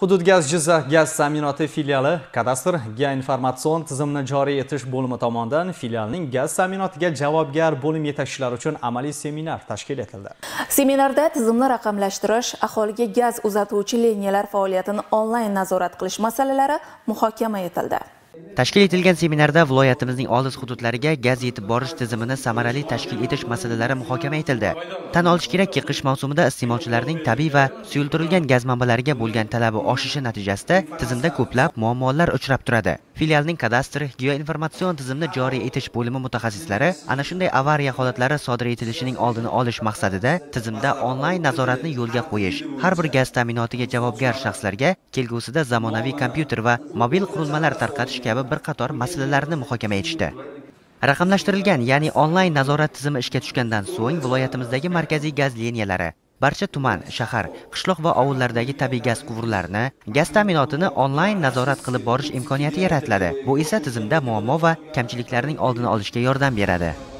Hudud gaz Jizzax gaz ta'minoti filiali kadastr geoinformatsion tizimni joriy etish bo'limi tomonidan filialning gaz ta'minotiga javobgar bo'lim yetakchilari uchun amaliy seminar tashkil etildi. Seminarda tizimni raqamlashtirish, aholiga gaz uzatuvchi liniyalar faoliyatini onlayn nazorat qilish masalalari muhokama etildi. Tashkil etilgan seminarda viloyatimizning olis hududlariga gaz yetib borish tizimini samarali tashkil etish masalalari muhokama etildi. Tan olish kerakki, qish mavsumida iste'molchilarning tabiiy va suyultirilgan gaz manbalariga bo'lgan talabi oshishi natijasida tizimda ko'plab muammolar uchrab turadi. Filialning kadastr geoinformatsion tizimni joriy etish bo'limi mutaxassislari ana shunday avariya holatlari sodir etilishining oldini olish maqsadida tizimda onlayn nazoratni yo'lga qo'yish, har bir gaz ta'minotiga javobgar shaxslarga kelgusida zamonaviy kompyuter va mobil qurilmalar tarqatish kabi bir qator masalalarni muhokama etishdi. Raqamlashtirilgan, ya'ni onlayn nazorat tizimi ishga tushgandan so'ng viloyatimizdagi markaziy gaz liniyalari, barcha tuman, shahar, qishloq va ovullardagi tabiiy gaz quvurlarini, gaz ta'minotini onlayn nazorat qilib borish imkoniyati yaratiladi. Bu esa tizimda muammo va kamchiliklarning oldini olishga yordam beradi.